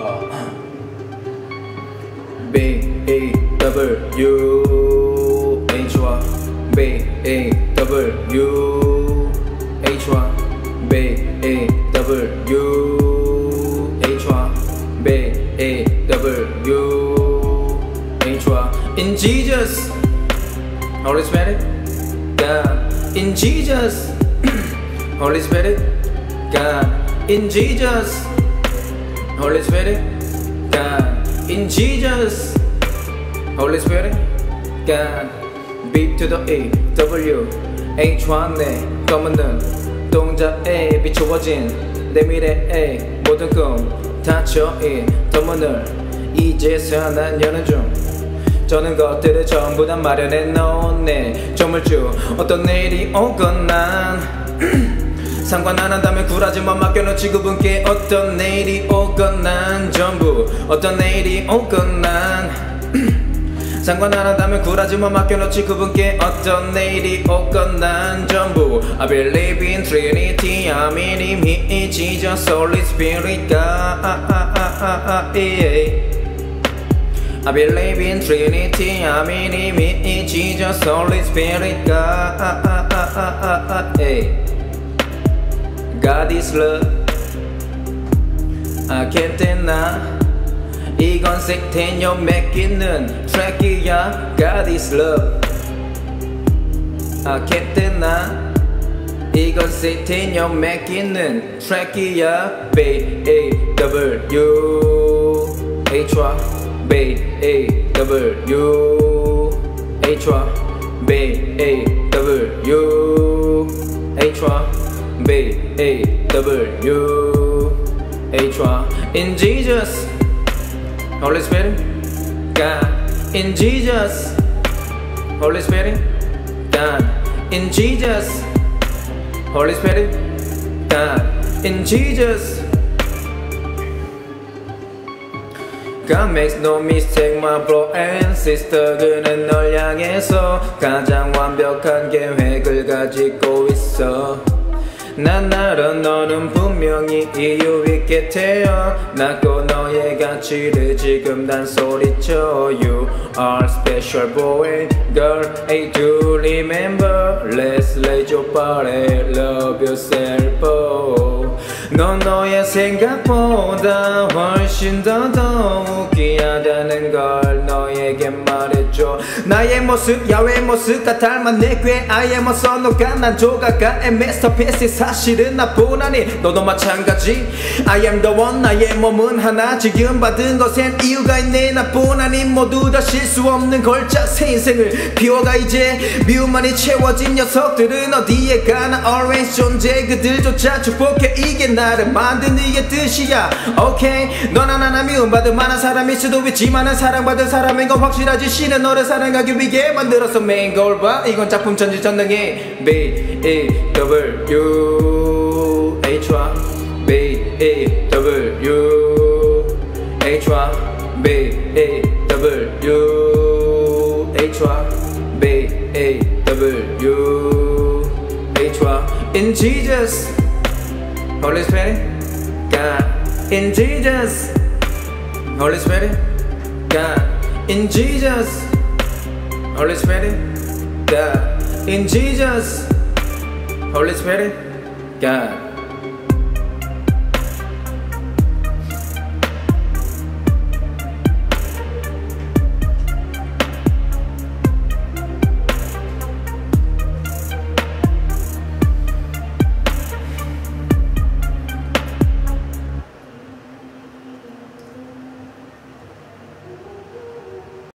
B-A-W-H-Y B-A-W-H-Y B-A-W-H-Y B-A-W-H-Y In Jesus, Holy Spirit, God. In Jesus, Holy Spirit, God. In Jesus, Holy Spirit, God. In Jesus, Holy Spirit, God. B to the A, W, H1 내 검은 눈 동자에 비추어진 내 미래의 모든 꿈 닫혀인 덤문을 이제서야 난 여는 중 저는 것들을 전부 다 마련해 놓은 내 조물주 어떤 일이 오건 난 상관 안 한다면 굴하지만 맡겨놓지 그분께 어떤 내일이 오건 난 전부 어떤 내일이 오건 난 상관 안 한다면 굴하지만 맡겨놓지 그분께 어떤 내일이 오건 난 전부 I believe in Trinity I mean in He Jesus Holy Spirit God I believe in Trinity I mean in He Jesus Holy Spirit God God is love I can't deny 이건 색태녀 맡기는 트랙이야 God is love I can't deny 이건 색태녀 맡기는 트랙이야 B-A-W-H-Y B-A-W-H-Y B-A-W-H-Y B-A-W-H-Y In Jesus Holy Spirit, God. In Jesus, Holy Spirit, God. In Jesus, Holy Spirit, God. In Jesus, God makes no mistake, my bro and sister. 그는 널 향해서 가장 완벽한 계획을 가지고 있어. 난 알아 너는 분명히 이유 있게 태어났고 너의 가치를 지금 단소리쳐 You are special boy, girl, hey do remember Let's let your body love yourself 넌 너의 생각보다 훨씬 더 웃기하다는 걸 너에게 말해줘 나의 모습 야외 모습과 닮은 내 꾀 I am a 선호가 난 조각가의 masterpiece 사실은 나뿐아니 너도 마찬가지 I am the one 나의 몸은 하나 지금 받은 것엔 이유가 있네 나뿐아니 모두 다 실수 없는 걸작 새 인생을 피워가 이제 미움만이 채워진 녀석들은 어디에 가나 always 존재 그들조차 축복해 이게 나를 만든 이게 뜻이야 오케이 넌 하나 미움받을 만한 사람일 수도 있지만은 사랑받을 사람인 건 확실하지 신은 너를 사랑하기 위해 만들었어 main goal 봐 이건 작품 천지전능해 B-A-W-H-Y B-A-W-H-Y B-A-W-H-Y B-A-W-H-Y In Jesus Holy Spirit God In Jesus Holy Spirit God In Jesus Holy Spirit God In Jesus Holy Spirit God